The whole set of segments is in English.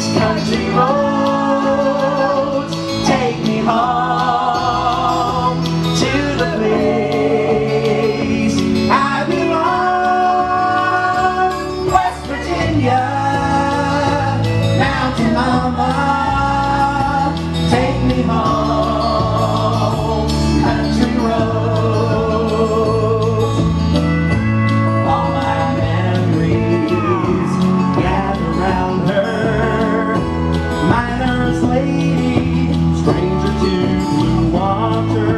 country roads, take me home to the place I belong. West Virginia, mountain mama, take me home, country roads. All my memories gather round her, miner's lady, stranger to blue water.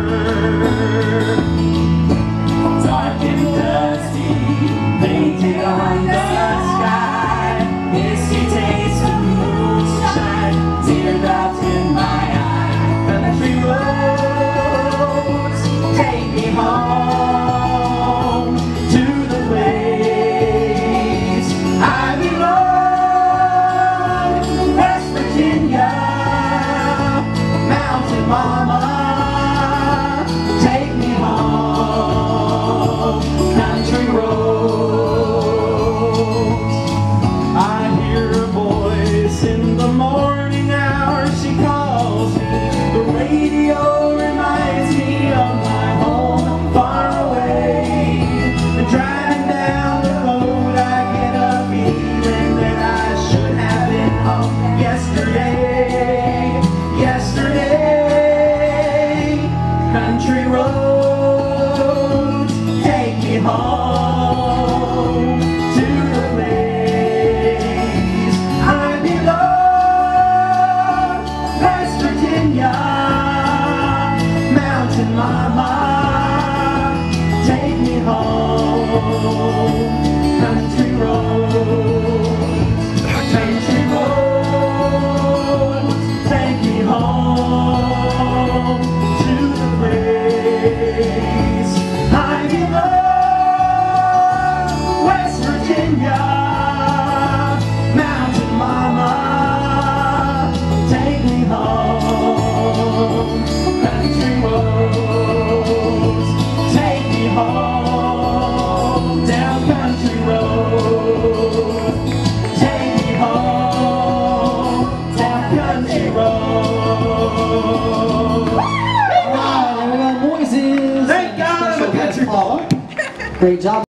Dark and dusty, painted on the sky, misty taste of moonshine, teardrops in my eye. Country roads, take me home to the place I belong. West Virginia, mountain mama, take me home, country roads. I hear a voice in the morning hour, she calls me. The radio reminds me of my home far away. And driving down the road, I get a feeling that I should have been home yesterday. Yesterday, country roads, take me home to the place I belong. West Virginia, mountain mama, take me home, country roads, country roads, take me home to the place I belong. West Virginia, mountain mama, take me home, country roads, take me home, down country road, take me home, down country road. Paula and Moises. Thank God I'm a country boy. Great job.